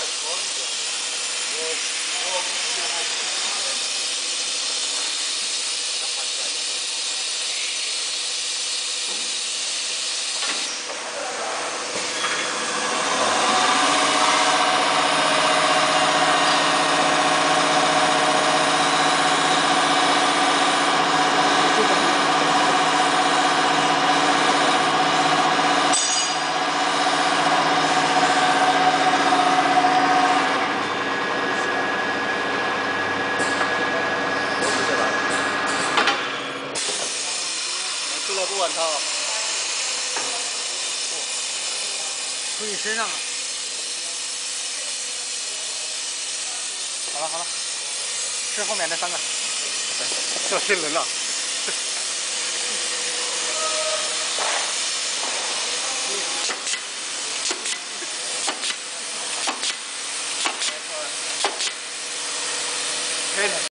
俱乐部玩套， 涂你身上了。好了好了，是后面那3个，这谁轮了？可以了。